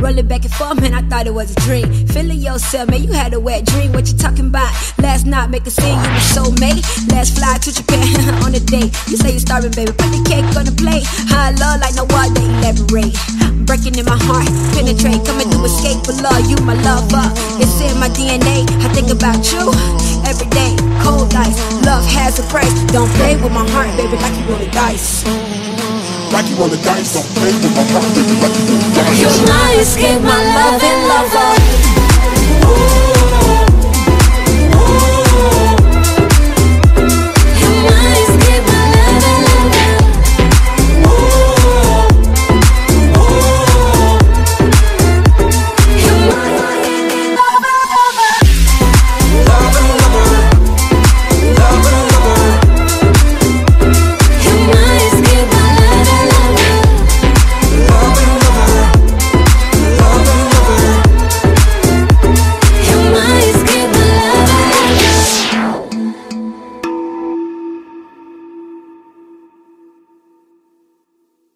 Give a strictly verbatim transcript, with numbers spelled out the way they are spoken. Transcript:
Rolling back and forth, man, I thought it was a dream. Feeling yourself, man, you had a wet dream. What you talking about? Last night, make a scene, you were soulmate. Let's fly to Japan on a date. You say you're starving, baby, put the cake on the plate. High love like no other, elaborate. Breaking in my heart, penetrate, coming to escape for love. You my lover, it's in my D N A. I think about you every day. Cold ice, love has a price. Don't play with my heart, baby, like you roll the dice. Like you roll the dice, don't play with my heart, baby, like you roll the dice. You're my escape, my love and lover.